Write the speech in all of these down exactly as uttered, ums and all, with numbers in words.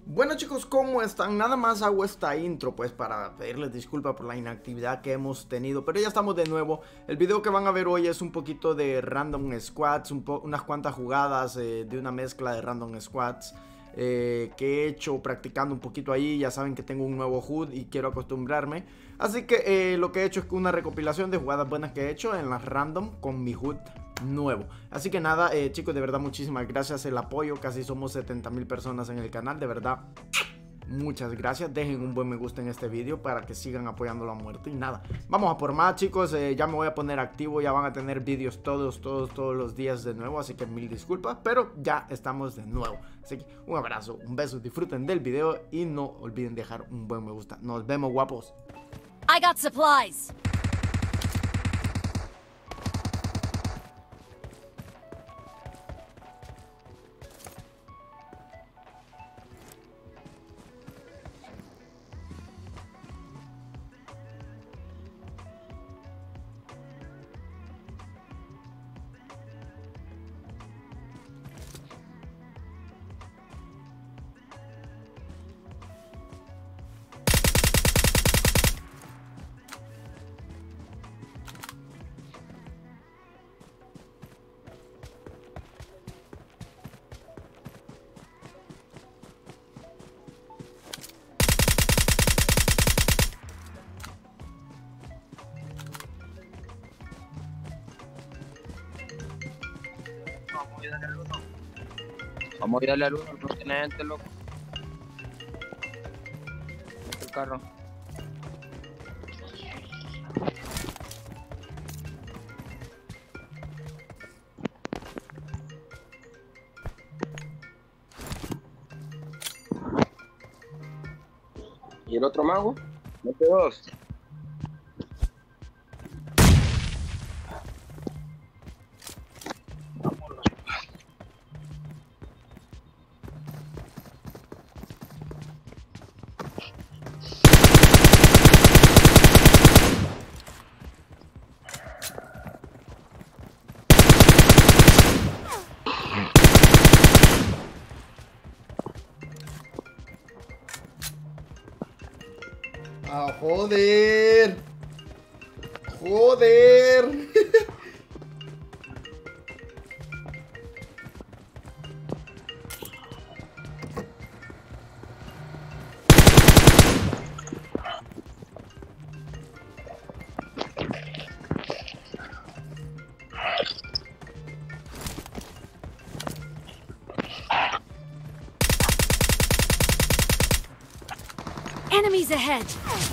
Bueno chicos, ¿cómo están? Nada más hago esta intro pues para pedirles disculpas por la inactividad que hemos tenido, pero ya estamos de nuevo. El video que van a ver hoy es un poquito de random squads, un po unas cuantas jugadas eh, de una mezcla de random squads eh, que he hecho practicando un poquito ahí. Ya saben que tengo un nuevo H U D y quiero acostumbrarme, así que eh, lo que he hecho es una recopilación de jugadas buenas que he hecho en las random con mi H U D nuevo. Así que nada, eh, chicos, de verdad muchísimas gracias el apoyo. Casi somos setenta mil personas en el canal, de verdad muchas gracias. Dejen un buen me gusta en este video para que sigan apoyándolo a muerte. Y nada, vamos a por más chicos. eh, Ya me voy a poner activo, ya van a tener vídeos todos, todos, todos los días de nuevo. Así que mil disculpas, pero ya estamos de nuevo. Así que un abrazo, un beso, disfruten del video y no olviden dejar un buen me gusta. Nos vemos, guapos. I got supplies. Vamos a ir a darle al uno, no tiene gente, loco. El carro. ¿Y el otro mago? Mete dos. Ah, joder. Joder. Enemies ahead.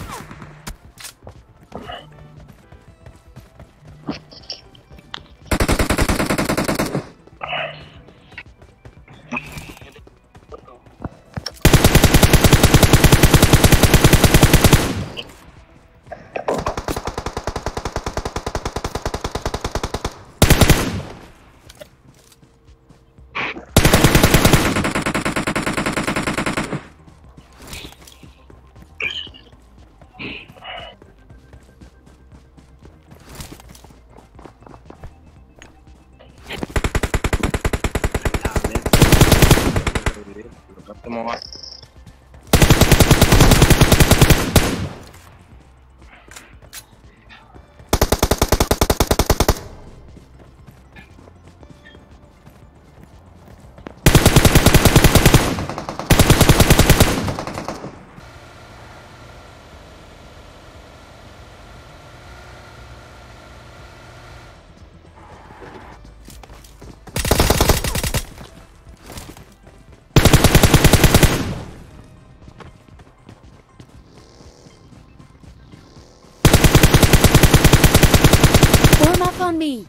Form up on me.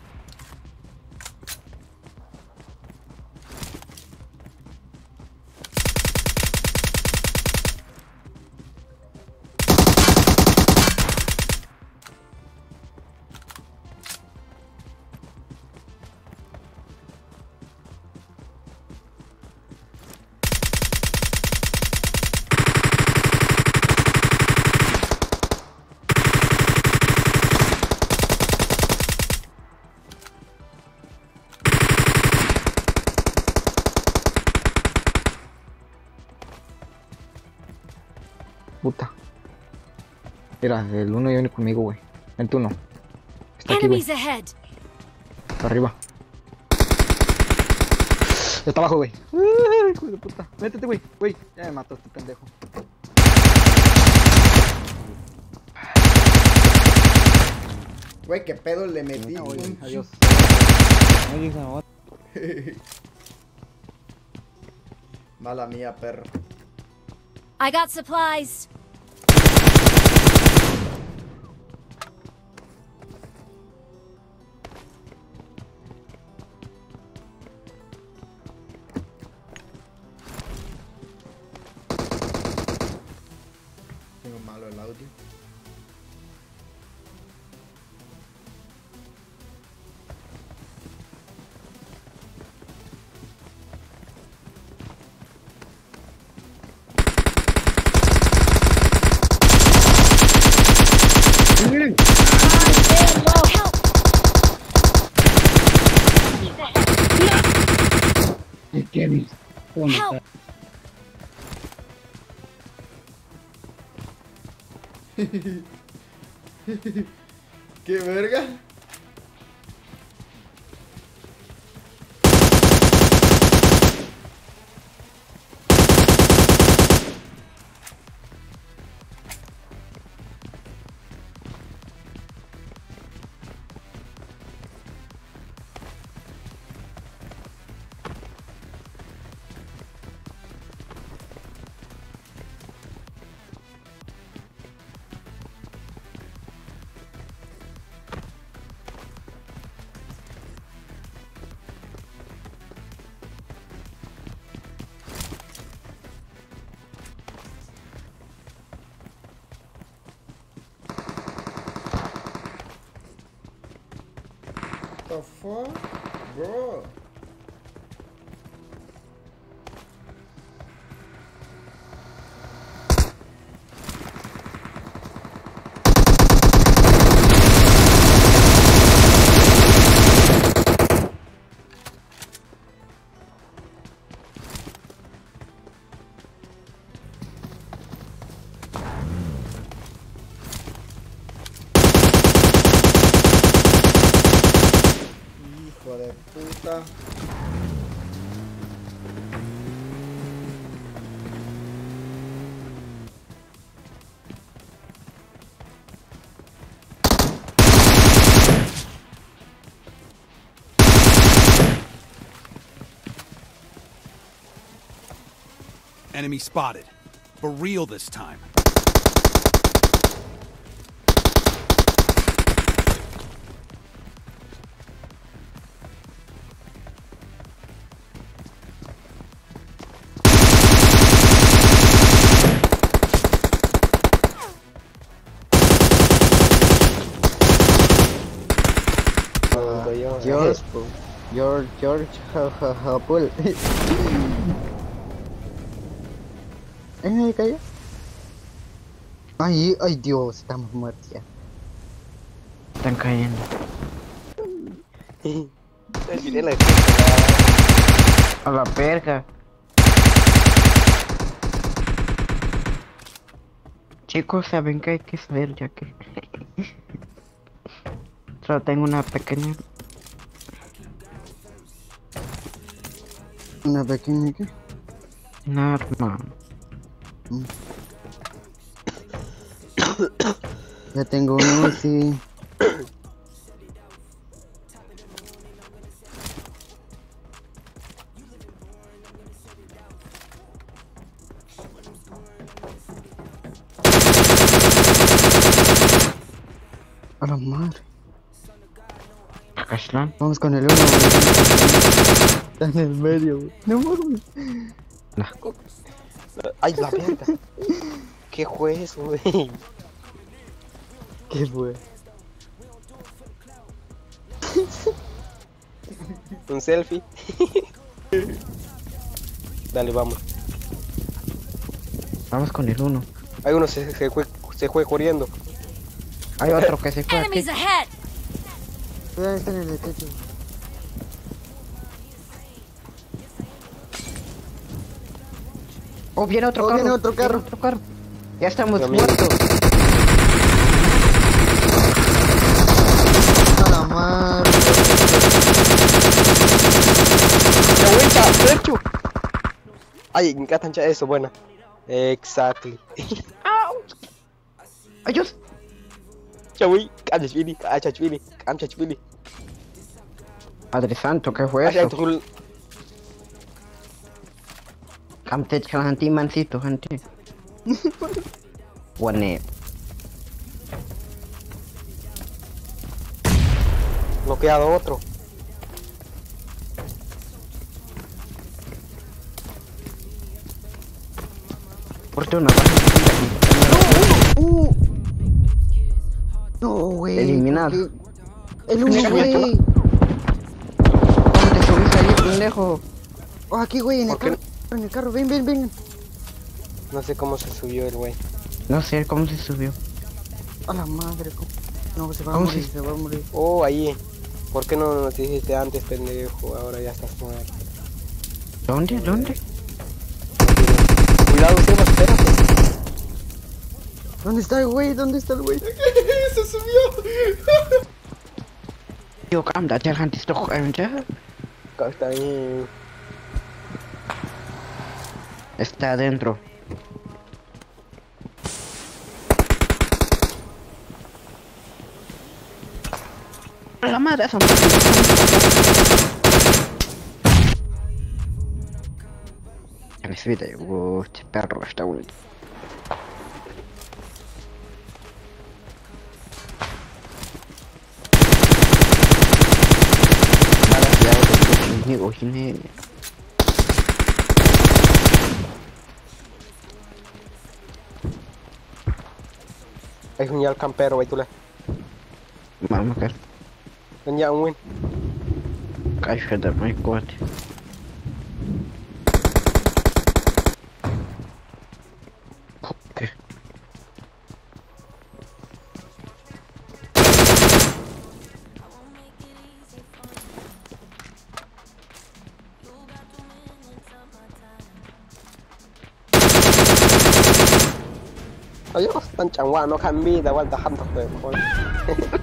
puta. Mira, el uno viene conmigo, güey. Vente uno. Está aquí, güey. Enemies ahead. Está arriba. Está abajo, güey. Ay, hijo de puta. Métete, güey. Güey, ya me mató este pendejo. Güey, qué pedo le metí. Ah, güey, un adiós. Mala mía, perro. I got supplies. Tengo malo el audio. Help! Help! ¿Qué verga? The fuck, bro? Hijo de puta. Enemy spotted. For real this time. George, po. George, George, ja, ja, ja, Paul. ¿Eh, me cayó? Ay, ay, Dios, estamos muertos ya. Están cayendo. A la verga. Chicos, saben que hay que saber ya que solo tengo una pequeña. ¿Una pequeña qué? Una arma. Mm. Ya tengo una Uzi. A la madre. Ashlan. Vamos con el uno. Está en el medio, güey. No mames. Ay, la verga. ¿Qué fue eso, güey? ¿Qué fue? Un selfie. Dale, vamos. Vamos con el uno. Hay uno se, se, fue, se fue corriendo. Hay otro que se fue aquí. Enemies ahead! Cuidado, está en el techo. Oh, viene otro Oh, carro. viene otro carro. Viene otro carro. Ya estamos Mi amigo. muertos. A la madre. ¡Ya, güey, cha! ¡Derecho! Ay, me encanta eso, buena. Exactly. Ayos. Ya, güey, cállate, cállate, cállate. Padre santo, ¿qué fue Ay, eso? tú- Camte chanti mancito, gente. One. Bloqueado otro. Porte una baja. Uh. No, güey. Eliminado. ¿por qué? El uno, güey. ¿Cómo te subiste ahí, pendejo? Oh, aquí, güey, en el ¿Por qué? carro. En el carro, ven, ven, ven. No sé cómo se subió el güey. No sé cómo se subió. A la madre, co- no, se va a ¿Cómo morir, se- se va a morir. Oh, ahí. ¿Por qué no nos dijiste antes, pendejo? Ahora ya estás muerto. ¿Dónde? ¿Dónde? Cuidado, Seba, espérate. ¿Dónde está el güey? ¿Dónde está el güey? Se subió. Yo kam da jalan di stok aja. Acá está ahí. Está adentro. A la madre, son. En ese video, uh, este perro está bonito. Balas de auto, coche, amigo, gine. Hay un ya el campero, güey, tú le. Vamos a ver. Ven ya, un win. Caixa da mãe corte. Ok. Adiós, tan changuano, no cambia, igual te jantas, pues.